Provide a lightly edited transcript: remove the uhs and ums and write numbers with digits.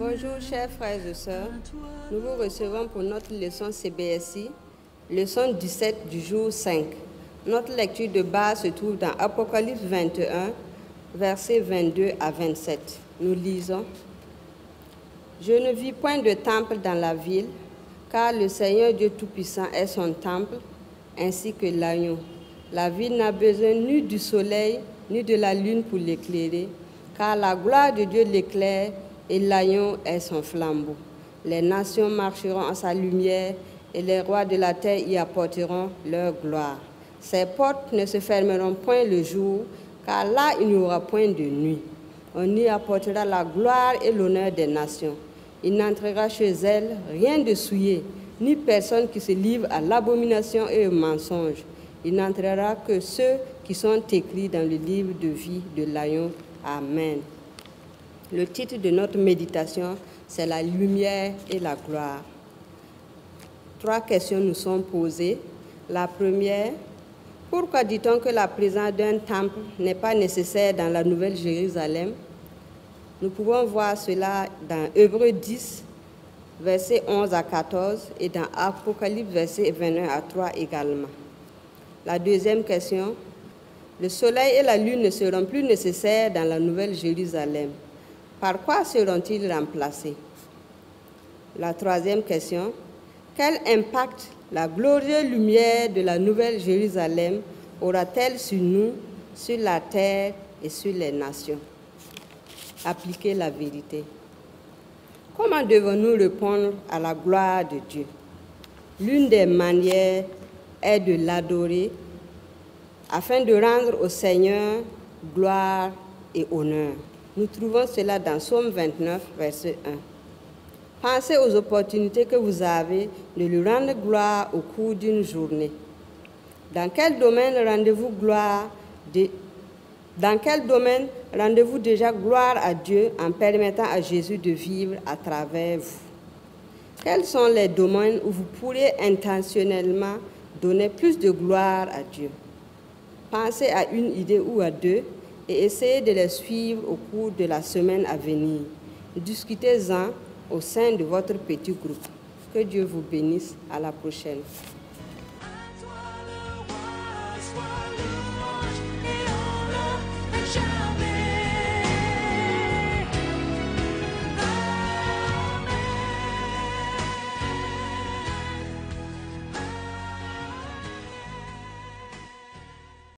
Bonjour chers frères et sœurs, nous vous recevons pour notre leçon CBSI, leçon 17 du jour 5. Notre lecture de base se trouve dans Apocalypse 21, versets 22 à 27. Nous lisons. Je ne vis point de temple dans la ville, car le Seigneur Dieu Tout-Puissant est son temple, ainsi que l'agneau. La ville n'a besoin ni du soleil, ni de la lune pour l'éclairer, car la gloire de Dieu l'éclaire et l'agneau est son flambeau. Les nations marcheront en sa lumière et les rois de la terre y apporteront leur gloire. Ses portes ne se fermeront point le jour, car là il n'y aura point de nuit. On y apportera la gloire et l'honneur des nations. Il n'entrera chez elles rien de souillé, ni personne qui se livre à l'abomination et au mensonge. Il n'entrera que ceux qui sont écrits dans le livre de vie de l'agneau. Amen. Le titre de notre méditation, c'est la lumière et la gloire. 3 questions nous sont posées. La première, pourquoi dit-on que la présence d'un temple n'est pas nécessaire dans la Nouvelle Jérusalem? Nous pouvons voir cela dans Hébreux 10, versets 11 à 14, et dans Apocalypse, versets 21 à 3 également. La deuxième question, le soleil et la lune ne seront plus nécessaires dans la Nouvelle Jérusalem. Par quoi seront-ils remplacés? La troisième question, quel impact la glorieuse lumière de la Nouvelle Jérusalem aura-t-elle sur nous, sur la terre et sur les nations? Appliquer la vérité. Comment devons-nous répondre à la gloire de Dieu? L'une des manières est de l'adorer afin de rendre au Seigneur gloire et honneur. Nous trouvons cela dans Psaume 29, verset 1. Pensez aux opportunités que vous avez de lui rendre gloire au cours d'une journée. Dans quel domaine rendez-vous déjà gloire à Dieu en permettant à Jésus de vivre à travers vous? Quels sont les domaines où vous pourrez intentionnellement donner plus de gloire à Dieu? Pensez à une idée ou à deux et essayez de les suivre au cours de la semaine à venir. Discutez-en au sein de votre petit groupe. Que Dieu vous bénisse. À la prochaine.